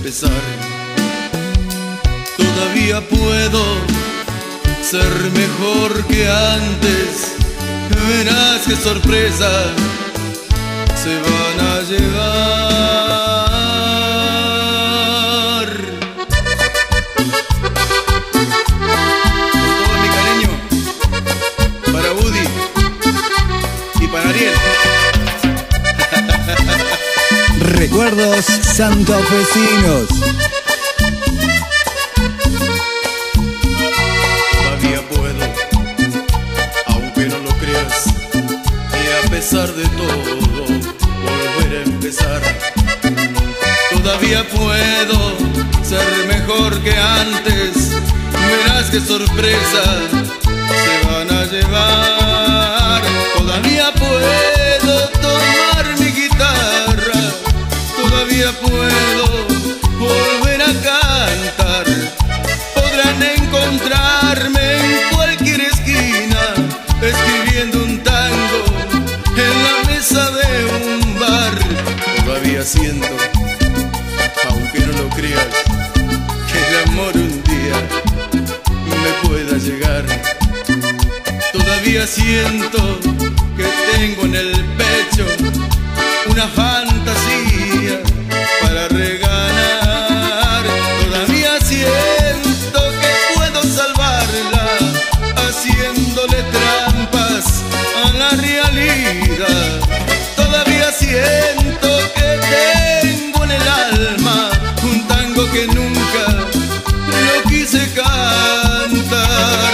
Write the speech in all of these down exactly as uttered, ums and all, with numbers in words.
empezar. Todavía puedo ser mejor que antes. Verás qué sorpresa se van a llevar. Con todo mi cariño para Woody y para Ariel. Recuerdos santafesinos. Todavía puedo, aunque no lo creas, y a pesar de todo, volver a empezar. Todavía puedo ser mejor que antes. Verás qué sorpresa se van a llevar. Todavía puedo tomar mi guitarra. Todavía puedo volver a cantar. Podrán encontrarme en cualquier esquina escribiendo un tango en la mesa de un bar. Todavía siento, aunque no lo creas, que el amor un día me pueda llegar. Todavía siento que tengo en el pecho una fantasía para regalar. Todavía siento que puedo salvarla haciéndole trampas a la realidad. Todavía siento que tengo en el alma un tango que nunca lo quise cantar.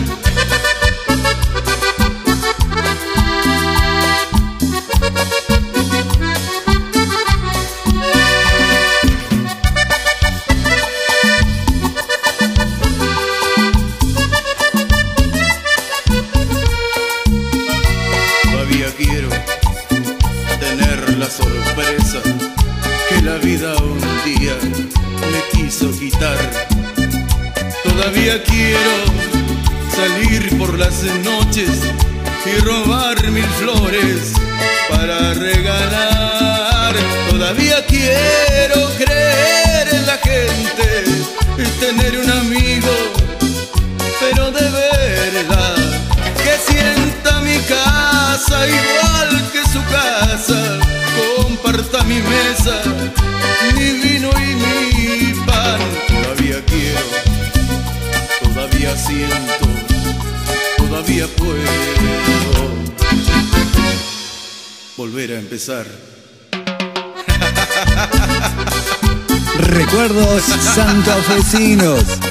Quiero tener la sorpresa que la vida un día me quiso quitar. Todavía quiero salir por las noches y robar mil flores para regalar. Todavía quiero creer en la gente y tener un amigo, pero de verdad, que sienta mi casa igual que su casa, comparta mi mesa, mi vino y mi pan. Todavía quiero, todavía siento, todavía puedo volver a empezar. Recuerdos santafesinos.